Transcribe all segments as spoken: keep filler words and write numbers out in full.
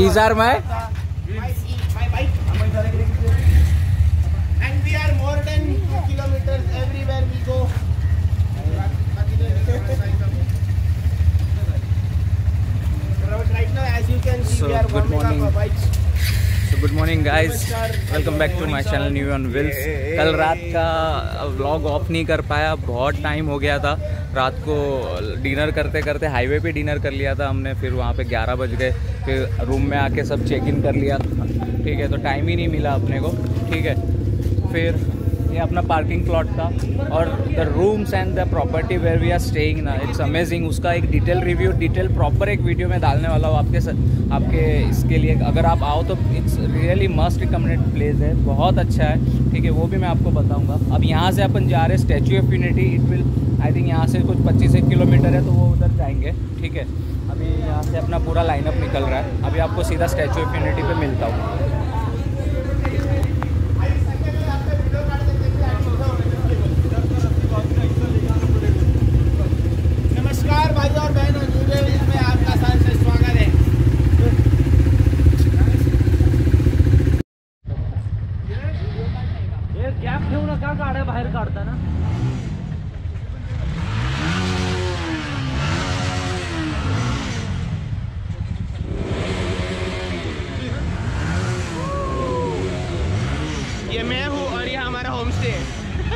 These are my. My bike. And we are more than two kilometers everywhere we go. Right now, as you can see, So, we are good warming morning. up our bikes. So good morning guys, welcome back to my channel New On Wheels. कल रात का vlog of नहीं कर पाया, बहुत time हो गया था। रात को डिनर करते करते हाईवे पे डिनर कर लिया था हमने, फिर वहाँ पे ग्यारह बज गए, फिर रूम में आके सब चेक इन कर लिया, ठीक है। तो टाइम ही नहीं मिला अपने को, ठीक है। फिर ये अपना पार्किंग प्लॉट था और the rooms and the property where we are staying ना, इट्स अमेजिंग। उसका एक डिटेल रिव्यू, डिटेल प्रॉपर एक वीडियो में डालने वाला हूँ आपके आपके इसके लिए। अगर आप आओ तो it's really must recommended place है, बहुत अच्छा है, ठीक है। वो भी मैं आपको बताऊँगा। अब यहाँ से अपन जा रहे हैं Statue of Unity. It will I think यहाँ से कुछ पच्चीस एक किलोमीटर है, तो वो उधर जाएंगे, ठीक है। अभी यहाँ से अपना पूरा लाइनअप निकल रहा है। अभी आपको सीधा स्टैचू ऑफ यूनिटी पर मिलता हूँ। नमस्कार भाई और बहनों, न्यू व्हील्स में आपका साथ से स्वागत है। एक गॅप ठेवू नका, गाड्या बाहेर काढताना। ये मैं हूँ और ये हमारा होम स्टे है।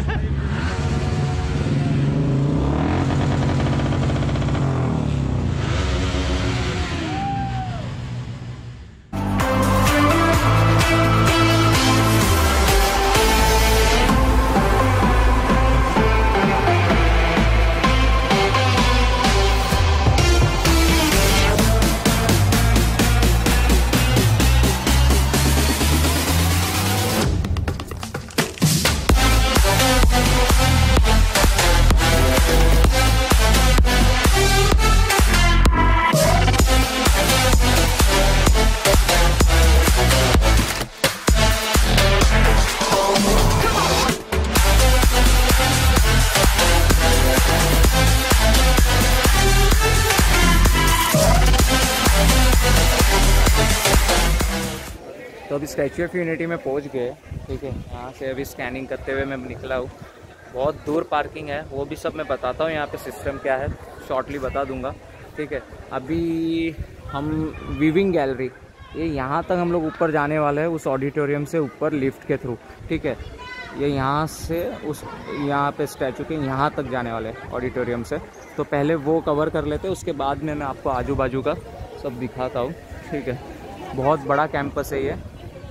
तो अभी स्टैचू ऑफ यूनिटी में पहुंच गए, ठीक है। यहाँ से अभी स्कैनिंग करते हुए मैं निकला हूँ। बहुत दूर पार्किंग है, वो भी सब मैं बताता हूँ। यहाँ पे सिस्टम क्या है शॉर्टली बता दूंगा, ठीक है। अभी हम वीविंग गैलरी, ये यहाँ तक हम लोग ऊपर जाने वाले हैं, उस ऑडिटोरियम से ऊपर लिफ्ट के थ्रू, ठीक है। ये यहाँ से उस यहाँ पे स्टैचू के यहाँ तक जाने वाले हैं ऑडिटोरियम से। तो पहले वो कवर कर लेते हैं, उसके बाद में मैं आपको आजू बाजू का सब दिखाता हूँ, ठीक है। बहुत बड़ा कैंपस है ये।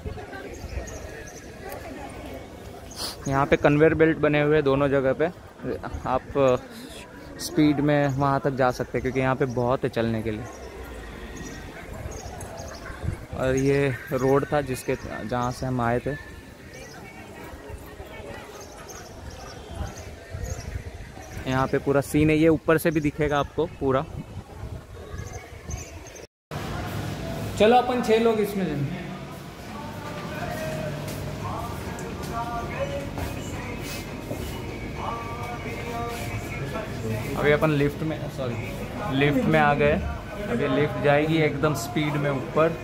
यहाँ पे कन्वेयर बेल्ट बने हुए हैं दोनों जगह पे, आप स्पीड में वहाँ तक जा सकते हैं, क्योंकि यहाँ पे बहुत है चलने के लिए। और ये रोड था जिसके जहाँ से हम आए थे। यहाँ पे पूरा सीन है, ये ऊपर से भी दिखेगा आपको पूरा। चलो अपन छह लोग इसमें जाएंगे। अभी अपन लिफ्ट में, सॉरी लिफ्ट में आ गए। अभी लिफ्ट जाएगी एकदम स्पीड में ऊपर।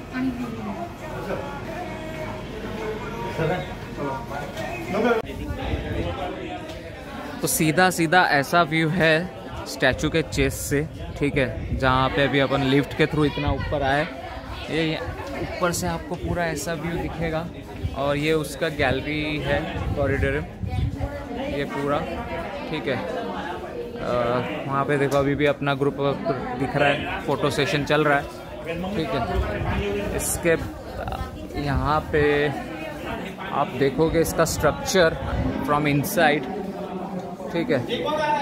तो सीधा सीधा ऐसा व्यू है स्टैचू के चेस्ट से, ठीक है। जहाँ पे अभी अपन लिफ्ट के थ्रू इतना ऊपर आए, ये ऊपर से आपको पूरा ऐसा व्यू दिखेगा। और ये उसका गैलरी है, कॉरिडोर ये पूरा, ठीक है। वहाँ पे देखो अभी भी अपना ग्रुप दिख रहा है, फ़ोटो सेशन चल रहा है, ठीक है। इसके यहाँ पे आप देखोगे इसका स्ट्रक्चर फ्रॉम इनसाइड, ठीक है।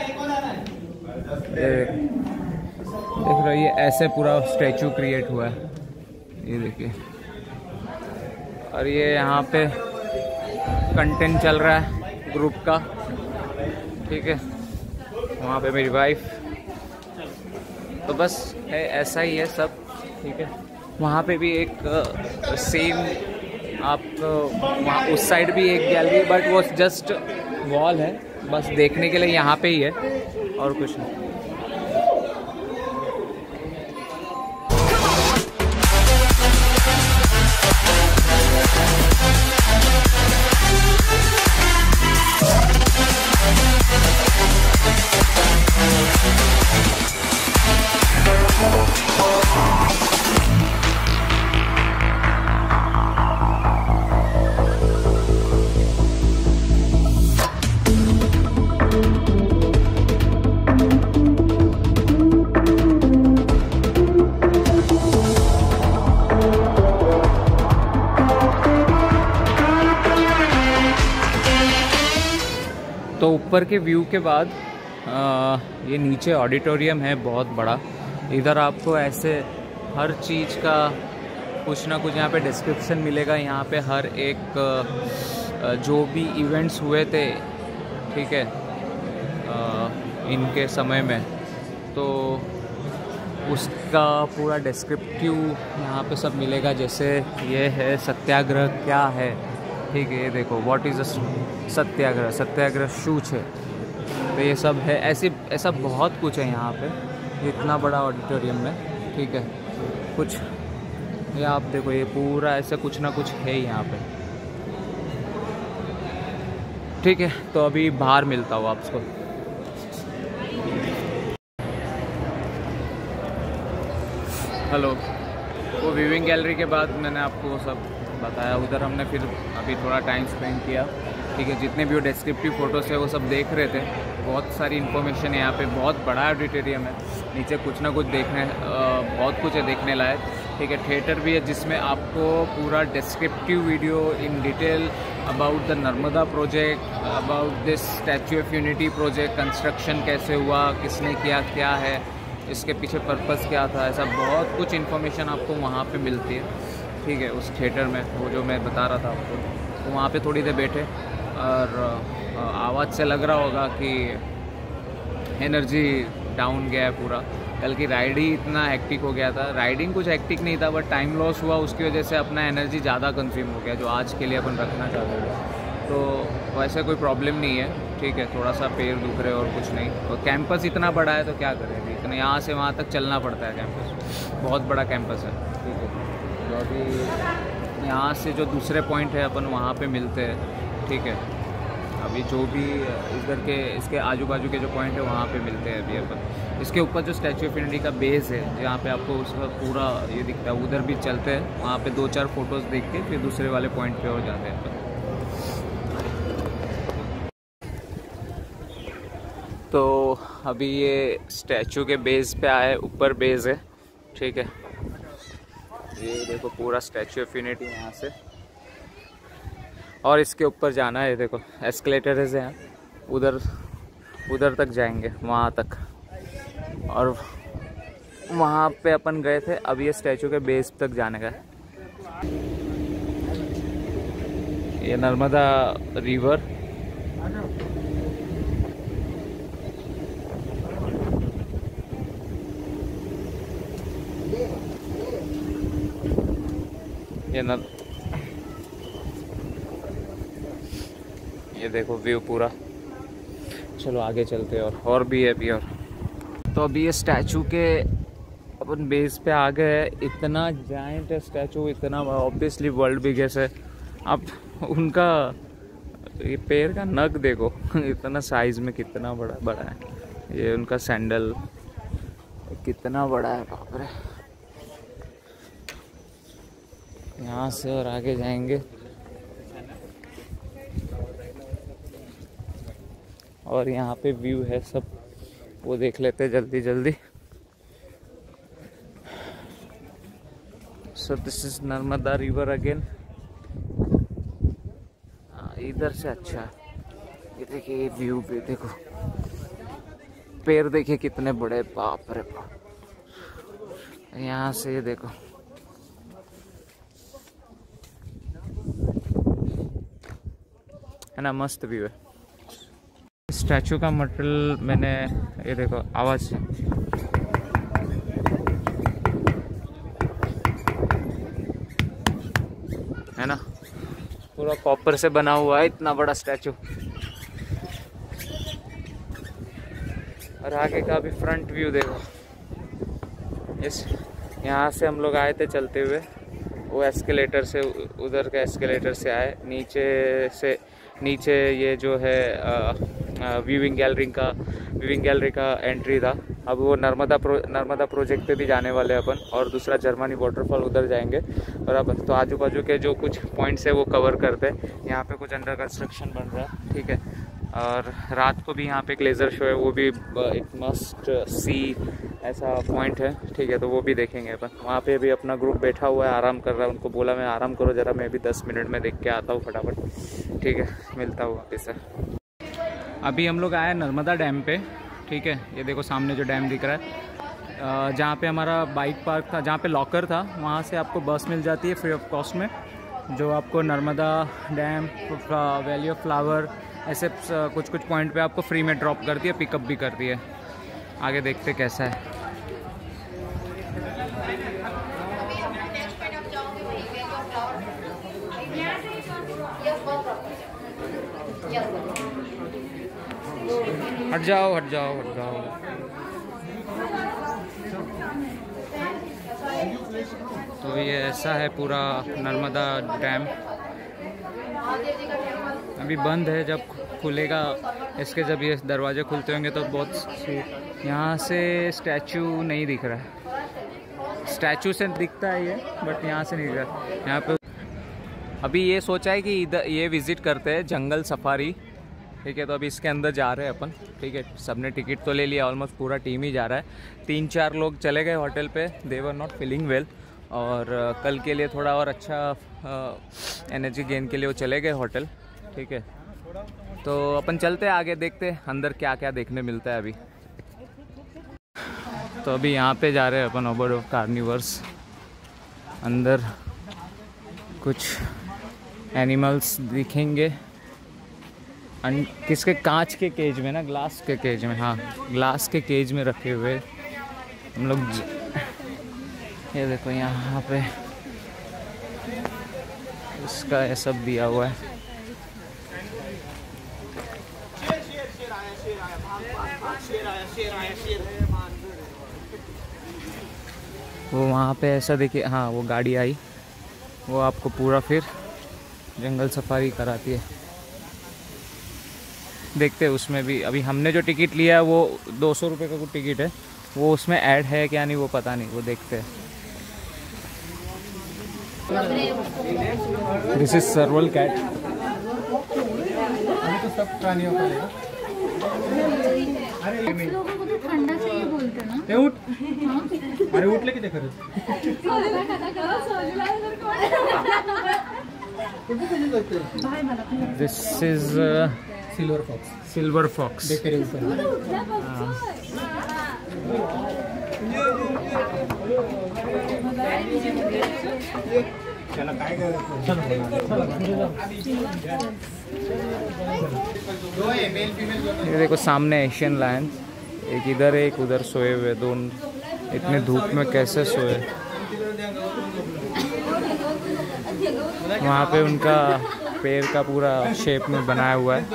देख रहे ये ऐसे पूरा स्टैचू क्रिएट हुआ है, ये देखिए। और ये यहाँ पे कंटेंट चल रहा है ग्रुप का, ठीक है। वहाँ पे मेरी वाइफ, तो बस है ऐसा ही है सब, ठीक है। वहाँ पे भी एक सेम आप वहाँ उस साइड भी एक गैलरी, बट वो जस्ट वॉल है, बस देखने के लिए यहाँ पे ही है और कुछ नहीं। तो ऊपर के व्यू के बाद आ, ये नीचे ऑडिटोरियम है बहुत बड़ा। इधर आपको ऐसे हर चीज़ का कुछ ना कुछ यहाँ पे डिस्क्रिप्शन मिलेगा। यहाँ पे हर एक आ, जो भी इवेंट्स हुए थे, ठीक है, आ, इनके समय में, तो उसका पूरा डिस्क्रिप्टिव यहाँ पे सब मिलेगा। जैसे ये है सत्याग्रह क्या है, ठीक है, ये देखो व्हाट इज़ अ सत्याग्रह, सत्याग्रह शूच है, तो ये सब है। ऐसी ऐसा बहुत कुछ है यहाँ पे इतना बड़ा ऑडिटोरियम में, ठीक है। कुछ ये आप देखो, ये पूरा ऐसे कुछ ना कुछ है यहाँ पे, ठीक है। तो अभी बाहर मिलता हूँ आपको। हेलो। वो व्यूइंग गैलरी के बाद मैंने आपको वो सब बताया, उधर हमने फिर अभी थोड़ा टाइम स्पेंड किया, ठीक है। जितने भी वो डिस्क्रिप्टिव फ़ोटोज़ है वो सब देख रहे थे। बहुत सारी इन्फॉर्मेशन है यहाँ पे, बहुत बड़ा ऑडिटोरियम है। नीचे कुछ ना कुछ देखने बहुत कुछ है देखने लायक, ठीक है। थिएटर भी है जिसमें आपको पूरा descriptive video in detail about the Narmada project, about this Statue of Unity project, construction कैसे हुआ, किसने किया, क्या है, इसके पीछे पर्पस क्या था, ऐसा बहुत कुछ इन्फॉर्मेशन आपको वहाँ पे मिलती है, ठीक है। उस थिएटर में वो जो मैं बता रहा था आपको, तो वहाँ पे थोड़ी देर बैठे और आवाज़ से लग रहा होगा कि एनर्जी डाउन गया है पूरा। कल की राइड ही इतना हेक्टिक हो गया था। राइडिंग कुछ हेक्टिक नहीं था, बट टाइम लॉस हुआ, उसकी वजह से अपना एनर्जी ज़्यादा कंज्यूम हो गया जो आज के लिए अपन रखना चाहते थे। तो वैसे कोई प्रॉब्लम नहीं है, ठीक है। थोड़ा सा पैर दुख रहे और कुछ नहीं। और कैंपस इतना बड़ा है तो क्या करेंगे, इतना यहाँ से वहाँ तक चलना पड़ता है। कैंपस बहुत बड़ा कैंपस है, ठीक है। तो अभी यहाँ से जो दूसरे पॉइंट है अपन वहाँ पे मिलते हैं, ठीक है। अभी जो भी इधर के इसके आजू बाजू के जो पॉइंट है वहाँ पे मिलते हैं अभी अपन। इसके ऊपर जो स्टैचू ऑफ यूनिटी का बेस है जहाँ पे आपको उसका पूरा ये दिखता है, उधर भी चलते हैं। वहाँ पे दो चार फोटोज़ देख के फिर दूसरे वाले पॉइंट पे और जाते हैं अपन। तो अभी ये स्टैचू के बेस पे आए, ऊपर बेस है, ठीक है। ये देखो पूरा स्टैचू ऑफ यूनिटी यहाँ से, और इसके ऊपर जाना है। देखो एस्केलेटर्स हैं, उधर उधर तक जाएंगे, वहाँ तक। और वहाँ पे अपन गए थे, अब ये स्टैचू के बेस तक जाने का। ये नर्मदा रिवर, ये न ये देखो व्यू पूरा। चलो आगे चलते हैं, और और भी है अभी। और तो अभी ये स्टैचू के अपन बेस पे आ गए हैं। इतना जायंट है स्टैचू, इतना ऑब्वियसली वर्ल्ड बिगेस्ट है। अब उनका ये पैर का नख देखो इतना साइज में कितना बड़ा बड़ा है। ये उनका सैंडल कितना बड़ा है, बाप रे। यहाँ से और आगे जाएंगे और यहाँ पे व्यू है सब, वो देख लेते हैं जल्दी जल्दी। So this is Narmada river again. इधर से अच्छा, ये देखिए ये व्यू पे देखो, पैर देखिए कितने बड़े, बाप रे बाप। यहाँ से ये देखो, है ना, मस्त व्यू है। स्टैचू का मटेरियल मैंने, ये देखो आवाज़ से, है ना, पूरा कॉपर से बना हुआ है इतना बड़ा स्टैचू। और आगे का भी फ्रंट व्यू देखो। इस यहाँ से हम लोग आए थे चलते हुए, वो एस्केलेटर से, उधर के एस्केलेटर से आए। नीचे से नीचे ये जो है व्यूइंग गैलरी का व्यूइंग गैलरी का एंट्री था। अब वो नर्मदा प्रो नर्मदा प्रोजेक्ट पे भी जाने वाले अपन, और दूसरा जर्मनी वाटरफॉल उधर जाएंगे। और अब तो आजू बाजू के जो कुछ पॉइंट्स है वो कवर करते हैं। यहाँ पे कुछ अंडर कंस्ट्रक्शन बन रहा है, ठीक है। और रात को भी यहाँ पे एक लेज़र शो है, वो भी एक मस्ट सी ऐसा पॉइंट है, ठीक है। तो वो भी देखेंगे अपन। वहाँ पे भी अपना ग्रुप बैठा हुआ है, आराम कर रहा है। उनको बोला मैं आराम करो ज़रा, मैं भी दस मिनट में देख के आता हूँ फटाफट, ठीक है। मिलता हूँ वापस से। अभी हम लोग आए नर्मदा डैम पे, ठीक है। ये देखो सामने जो डैम दिख रहा है, जहाँ पे हमारा बाइक पार्क था, जहाँ पे लॉकर था, वहाँ से आपको बस मिल जाती है फ्री ऑफ कॉस्ट में, जो आपको Narmada dam, valley of flower, ऐसे कुछ कुछ पॉइंट पे आपको फ्री में ड्रॉप करती है, पिकअप भी करती है। आगे देखते कैसा है। हट जाओ हट जाओ हट जाओ। तो ये ऐसा है पूरा नर्मदा डैम। अभी बंद है, जब खुलेगा इसके, जब ये दरवाजे खुलते होंगे तो बहुत। यहाँ से स्टैचू नहीं दिख रहा है, स्टैचू से दिखता है ये, बट यहाँ से नहीं दिख रहा। यहाँ पे अभी ये सोचा है कि इधर ये विज़िट करते हैं जंगल सफारी, ठीक है। तो अभी इसके अंदर जा रहे हैं अपन, ठीक है। सबने टिकट तो ले लिया, ऑलमोस्ट पूरा टीम ही जा रहा है। तीन चार लोग चले गए होटल पे, they were not feeling well, और कल के लिए थोड़ा और अच्छा एनर्जी गेन के लिए वो चले गए होटल, ठीक है। तो अपन चलते हैं आगे, देखते हैं अंदर क्या क्या देखने मिलता है अभी। तो अभी यहाँ पे जा रहे हैं अपन ओबर्ड ऑफ कार्निवर्स। अंदर कुछ एनिमल्स दिखेंगे, किसके, कांच के केज में ना, ग्लास के केज में, हाँ ग्लास के केज में रखे हुए हम लोग। ये देखो यहाँ पे इसका ये सब दिया हुआ है। वो वहाँ पे ऐसा देखिए, हाँ वो गाड़ी आई, वो आपको पूरा फिर जंगल सफारी कराती है। देखते हैं उसमें भी, अभी हमने जो टिकट लिया है वो दो सौ रुपये का कुछ टिकट है, वो उसमें ऐड है क्या नहीं वो पता नहीं, वो देखते हैं। This is serval cat. तो सब प्राणियों का है। अरे लोगों को तो ठंडा चाहिए बोलते ना, ते उठ। अरे उठले की ते खरंच this is silver fox. Silver fox. देख तेरे ऊपर चला काय ये देखो सामने एशियन लायन, एक इधर है एक उधर सोए हुए, दोनों इतने धूप में कैसे सोए। वहाँ पे उनका पैर का पूरा शेप में बनाया हुआ है।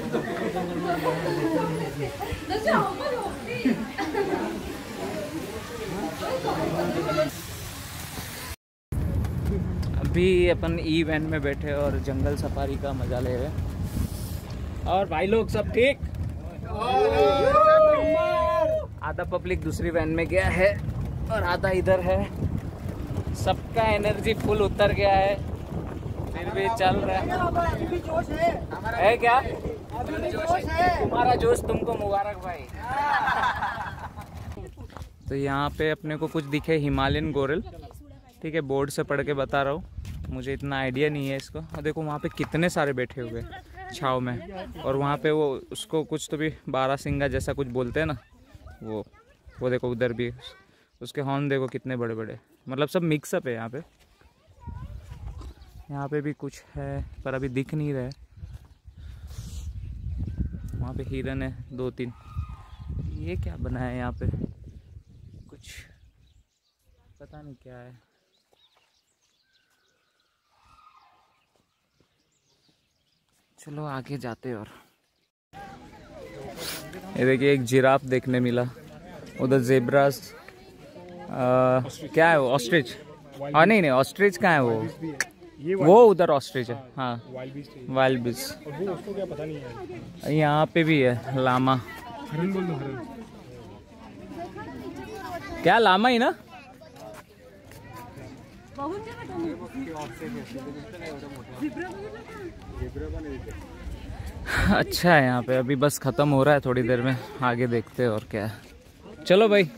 अभी अपन ई वैन में बैठे और जंगल सफारी का मजा ले रहे हैं। और भाई लोग सब ठीक? आधा पब्लिक दूसरी वैन में गया है और आधा इधर है। सबका एनर्जी फुल उतर गया है, फिर भी चल रहा है, है क्या? तुम्हारा जोश तुमको मुबारक भाई। तो यहाँ पे अपने को कुछ दिखे हिमालयन गोरिल, ठीक है, बोर्ड से पढ़ के बता रहा हूँ, मुझे इतना आइडिया नहीं है इसको। और देखो वहाँ पे कितने सारे बैठे हुए छाव में, और वहाँ पे वो उसको कुछ तो भी बारह सिंगा जैसा कुछ बोलते हैं ना, वो वो देखो उधर भी उसके हॉर्न देखो कितने बड़े बड़े, मतलब सब मिक्सअप है यहाँ पे। यहाँ पे भी कुछ है पर अभी दिख नहीं रहा है। वहाँ पे हिरन है दो तीन। ये क्या बना है यहाँ पे, कुछ पता नहीं क्या है। चलो आगे जाते। और ये देखिए एक जिराफ देखने मिला, उधर जेब्रास, क्या है वो, ऑस्ट्रिच। हाँ नहीं नहीं ऑस्ट्रिच कहाँ है वो, वो उधर ऑस्ट्रिच है, हाँ वाइल्ड बीस्ट। उसको क्या पता नहीं है। यहाँ पे भी है लामा। हरन बोल दो, हरन। क्या लामा ही ना। अच्छा है यहाँ पे। अभी बस खत्म हो रहा है, थोड़ी देर में आगे देखते हैं और क्या है। चलो भाई।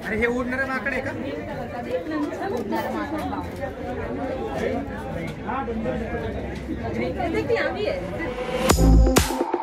अरे हे उडणारं माकड आहे का? देखिए अभी है